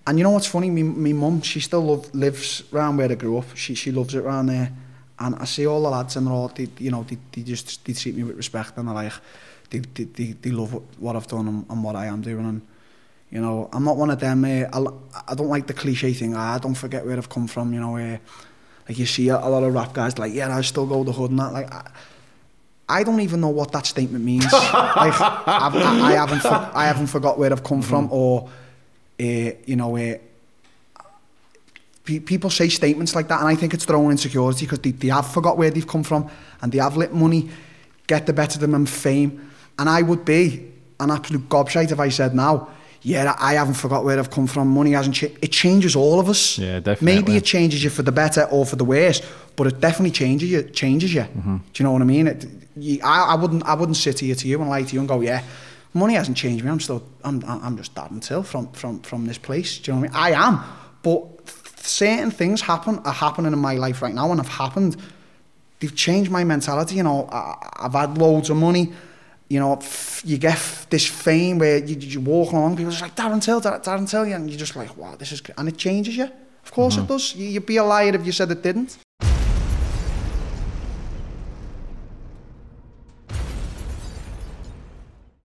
And you know what's funny? Me mum, she still lives around where I grew up. She loves it around there. And I see all the lads and they're all, they treat me with respect and they love what I've done and what I am doing. And, you know, I'm not one of them, I don't like the cliche thing, don't forget where I've come from, you know, like you see a lot of rap guys like, yeah, I still go the hood and that, like, I don't even know what that statement means. Like, I haven't forgot where I've come from, or, you know, people say statements like that, and I think it's their own insecurity, because they have forgot where they've come from, and they have let money get the better of them and fame. And I would be an absolute gobshite if I said now, yeah, I haven't forgot where I've come from, money hasn't changed. It changes all of us. Yeah, definitely. Maybe it changes you for the better or for the worse, but it definitely changes you. Do you know what I mean? I wouldn't sit here to you and lie to you and go, yeah, money hasn't changed me. I'm just Darren Till from this place. Do you know what I mean? I am, but certain things are happening in my life right now, and have happened. They've changed my mentality. You know, I've had loads of money. You know, you get this fame where you walk along, people are just like, Darren Till, and you're just like, wow, this is good. And it changes you. Of course it does. You'd be a liar if you said it didn't.